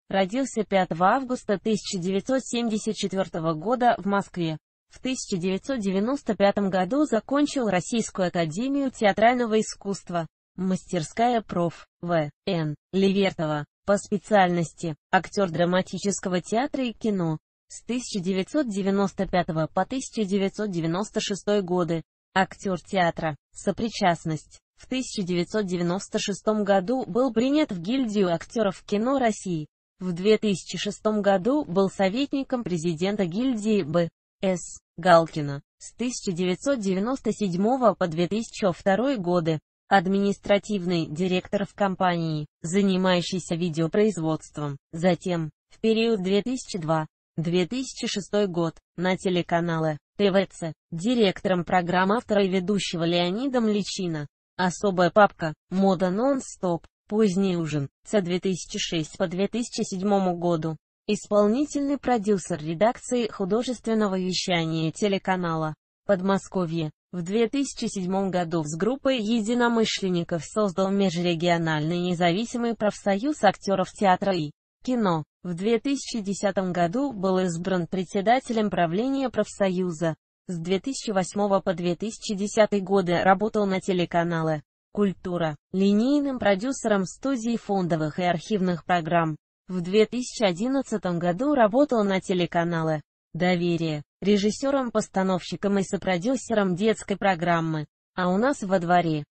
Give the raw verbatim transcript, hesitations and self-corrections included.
Родился пятого августа тысяча девятьсот семьдесят четвёртого года в Москве. В тысяча девятьсот девяносто пятом году закончил Российскую академию театрального искусства, мастерская проф. В. Н. Левертова, по специальности актер драматического театра и кино. С тысяча девятьсот девяносто пятого по тысяча девятьсот девяносто шестой годы. Актер театра. Сопричастность. В тысяча девятьсот девяносто шестом году был принят в гильдию актеров кино России. В две тысячи шестом году был советником президента гильдии Б. С. Галкина. С тысяча девятьсот девяносто седьмого по две тысячи второй годы. Административный директор в компании, занимающейся видеопроизводством. Затем, в период две тысячи второй — две тысячи шестой год, на телеканале Тэ Вэ Цэ, директором программ автора и ведущего Леонидом Личино. Особая папка, мода нон-стоп, поздний ужин, с две тысячи шестого по две тысячи седьмому году. Исполнительный продюсер редакции художественного вещания телеканала Подмосковье. В две тысячи седьмом году с группой единомышленников создал Межрегиональный независимый профсоюз актеров театра и кино. В две тысячи десятом году был избран председателем правления профсоюза. С две тысячи восьмого по две тысячи десятый годы работал на телеканале «Культура», линейным продюсером студии фондовых и архивных программ. В две тысячи одиннадцатом году работал на телеканале «Доверие», режиссером-постановщиком и сопродюсером детской программы «А у нас во дворе».